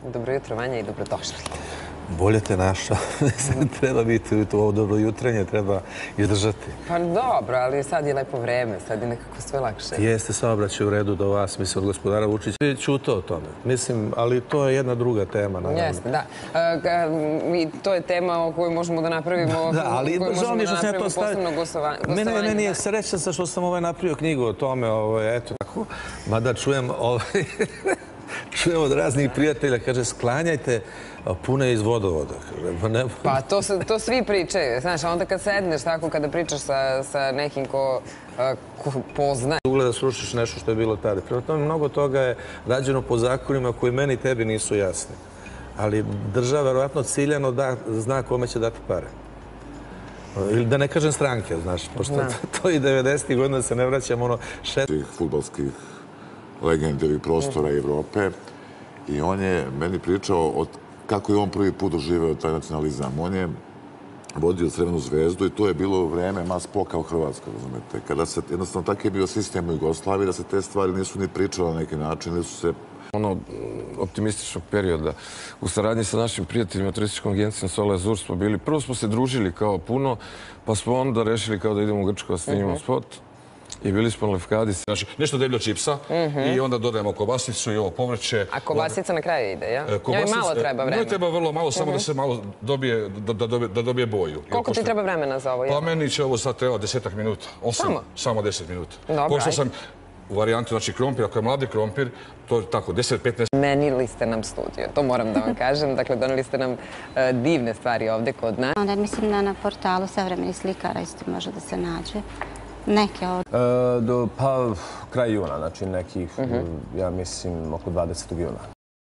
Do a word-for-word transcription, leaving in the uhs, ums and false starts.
Dobro jutro, Vanja, i dobrodošli. Bolje te našao. Treba biti to dobro jutrenje, treba izdržati. Pa dobro, ali sad je lepo vreme, sad je nekako sve lakše. Jeste saobraćaj u redu do vas, mislim, od gospodara Vučića. Je čutao o tome. Mislim, ali to je jedna druga tema, naravno. Jeste, da. I to je tema o kojoj možemo da napravimo, da, ali žao mi je što sam ja to stavio. Mene, meni je srećan sa što sam ovaj napravio knjigu o tome, ovaj, eto tako. Mada čujem, ovaj, čujem od raznih prijatelja, kaže, sklanjajte pune iz vodovoda. Pa to, to svi pričaju, znaš, onda kad sedneš tako, kada pričaš sa, sa nekim ko, ko poznaje. Ugleda srušiš nešto što je bilo tada. Prema tome, mnogo toga je rađeno po zakonima koji meni i tebi nisu jasni. Ali država verovatno ciljano da zna kome će dati pare. Ili da ne kažem stranke, znaš, pošto to i devedesetih godina se ne vraćamo ono šest... Fudbalskih legendarnih prostora Evrope i on je meni pričao od kako je on prvi put doživeo taj nacionalizam. On je vodio Crvenu zvezdu i to je bilo vreme mas poka u Hrvatskoj, razumete. Kada se, jednostavno, tako je bio sistem u Jugoslaviji, da se te stvari nisu ni pričale na neki način, ili su se... Ono optimističnog perioda. U saradnji sa našim prijateljima turističkom agencijom Sole Azur smo bili, prvo smo se družili kao puno, pa smo onda rešili kao da idemo u Grčku da snimimo spot. I bili smo na Lefkadi. Znači, nešto deblja čipsa i onda dodajemo kobasicu i ovo povrće. A kobasica na kraju ide, ja? Njoj malo treba vremena. Njoj treba vrlo malo, samo da se malo dobije, da dobije boju. Koliko ti treba vremena za ovo? Pa meni će ovo sad treba desetak minuta. Samo? Samo deset minuta. Dobro, pošto sam u varijantu, znači krompir, ako je mladi krompir, to je tako, deset do petnaest... Menili ste nam studio, to moram da vam kažem. Dakle, doneli ste nam divne stvari ovde kod nas. Onda mislim da na portalu savremenih slikara isto može da se nađe. Neke od... Pa kraj juna, znači nekih, ja mislim, oko dvadesetog juna.